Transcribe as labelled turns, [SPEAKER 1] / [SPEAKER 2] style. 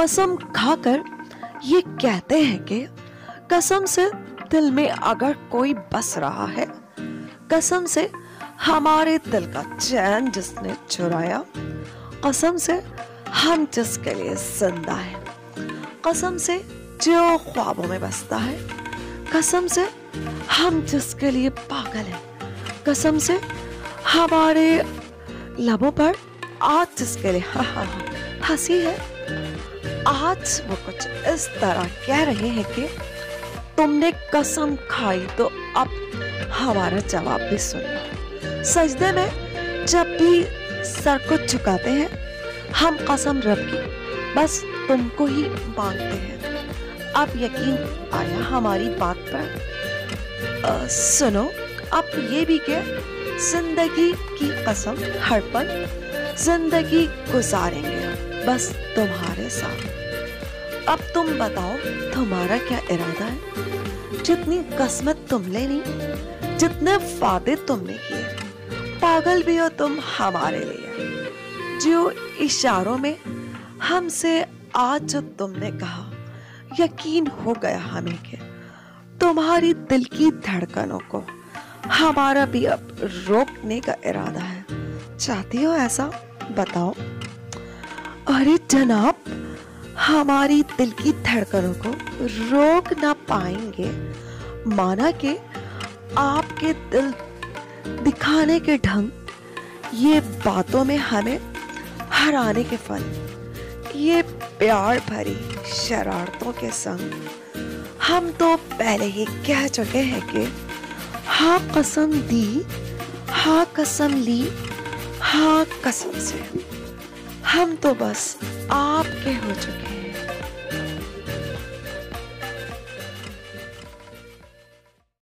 [SPEAKER 1] कसम खाकर ये कहते हैं कि कसम से दिल में अगर कोई बस रहा है, कसम से हमारे दिल का चैन जिसने चुराया, कसम से हम जिसके लिए जिंदा है, कसम से जो ख्वाबों में बसता है, कसम से हम जिसके लिए पागल हैं, कसम से हमारे लबों पर आज जिसके लिए हंसी है। आज वो कुछ इस तरह कह रहे हैं कि तुमने कसम खाई तो अब हमारा जवाब भी सुन लो। सजदे में जब भी सर को झुकाते हैं हम कसम रब की बस तुमको ही मांगते हैं। अब यकीन आया हमारी बात पर? सुनो, अब ये भी कि जिंदगी की कसम हर पल जिंदगी गुजारेंगे बस तुम्हारे साथ। अब तुम बताओ तुम्हारा क्या इरादा है? जितनी किस्मत तुमने ली, जितने वादे तुमने किए, पागल भी हो तुम हमारे लिए। जो इशारों में हमसे आज जो तुमने कहा, यकीन हो गया हमें कि तुम्हारी दिल की धड़कनों को हमारा भी अब रोकने का इरादा है। चाहती हो ऐसा? बताओ। अरे जनाब, हमारी दिल की धड़कनों को रोक ना पाएंगे, माना कि आपके दिल दिखाने के ढंग, ये बातों में हमें हराने के फन, ये प्यार भरी शरारतों के संग हम तो पहले ही कह चुके हैं कि हाँ कसम दी, हाँ कसम ली, हाँ कसम से हम तो बस आपके हो चुके हैं।